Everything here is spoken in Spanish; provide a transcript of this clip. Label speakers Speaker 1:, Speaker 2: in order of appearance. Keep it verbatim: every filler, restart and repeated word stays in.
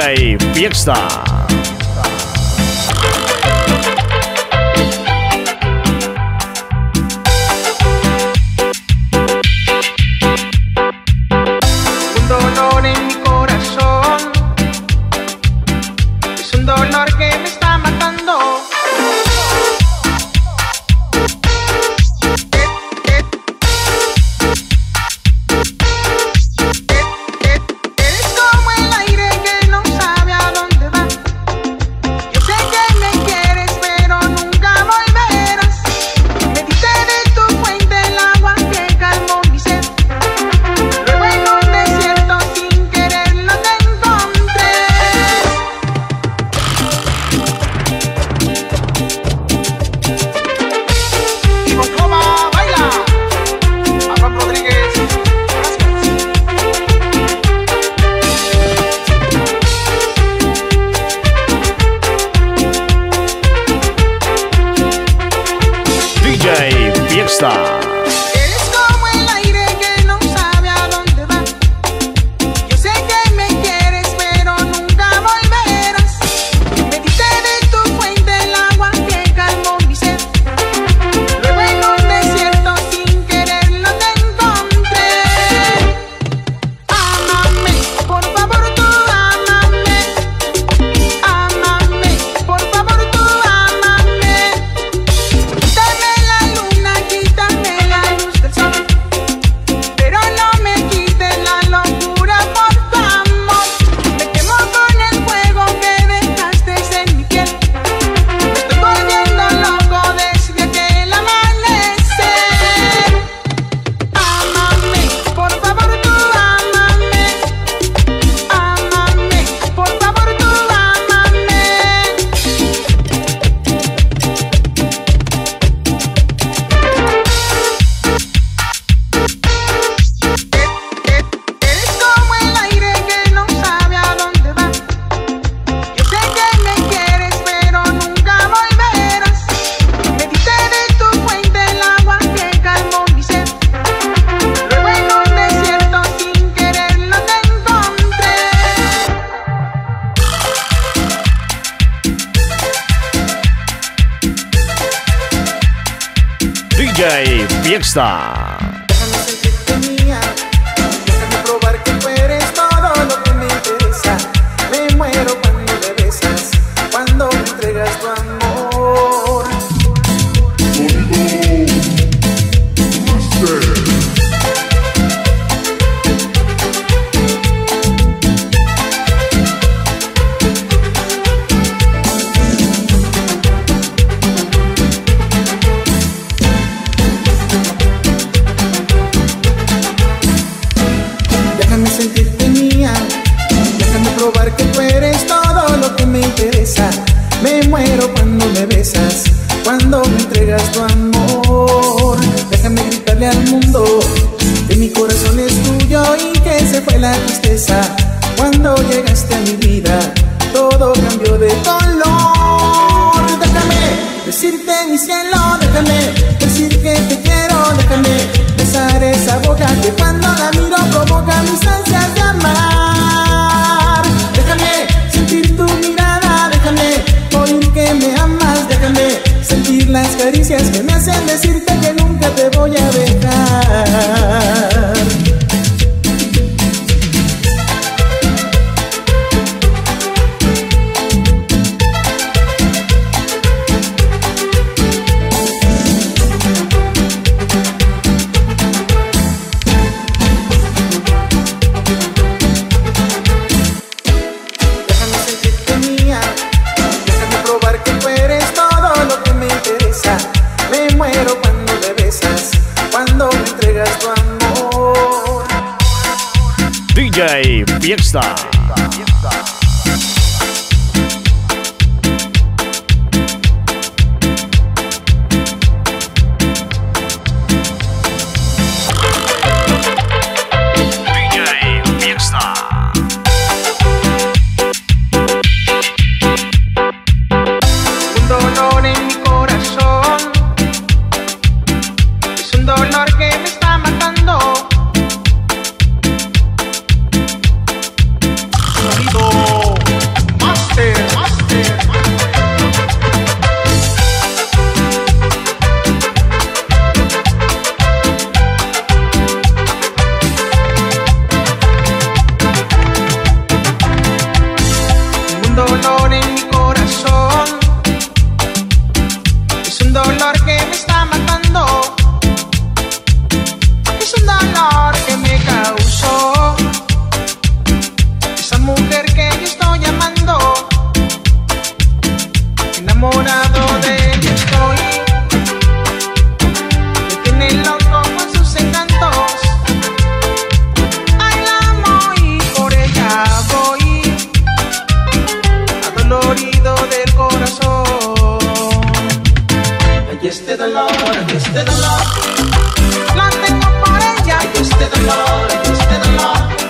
Speaker 1: D J Fiesta.
Speaker 2: Un dolor en mi corazón, es un dolor que me está matando.
Speaker 1: D J Fiesta.
Speaker 2: Eres como el aire que no sabe a dónde va. Yo sé que me quieres, pero nunca volverás. Me diste de tu fuente el agua que calmó mi sed. Luego en un desierto sin quererlo te encontré. Ámame, por favor tú ámame. Ámame, por favor tú ámame. Quítame la luna, quítame la luz del sol, pero no me quites la locura por tu amor. Me quemo con el fuego que dejaste en mi piel. Me estoy volviendo loco desde aquel amanecer. Ámame, por favor tú ámame. Ámame, por favor tú ámame. Eres como el aire que no sabe a dónde va. Yo sé que me quieres, pero nunca volverás. Me diste de tu fuente el agua que calmó mi sed. Luego en un desierto sin quererlo te encontré.
Speaker 1: D J Fiesta.
Speaker 2: Déjame sentirte mía, déjame probar que tú eres todo lo que me interesa. Me muero cuando me besas, cuando me entregas tu amor. Déjame sentirte mía, déjame probar que tú eres todo lo que me interesa. Me muero cuando me besas, cuando me entregas tu amor. Déjame gritarle al mundo que mi corazón es tuyo y que se fue la tristeza. Cuando llegaste a mi vida, todo cambió de color. Déjame decirte mi cielo, déjame decir que te quiero, déjame besar esa boca que cuando la miro provoca mis ansias de amar. Déjame sentir tu mirada, déjame oír que me amas, déjame sentir las caricias que me hacen decirte que nunca te voy a dejar. Déjame sentirte mía, déjame probar que tú eres todo lo que me interesa. Me muero cuando me besas, cuando me entregas tu amor.
Speaker 1: D J Fiesta.
Speaker 2: Un dolor en mi corazón, es un dolor que me está matando.
Speaker 1: Sonido
Speaker 2: y este dolor, y este dolor.
Speaker 3: La tengo por ella,
Speaker 2: y este dolor, y este dolor.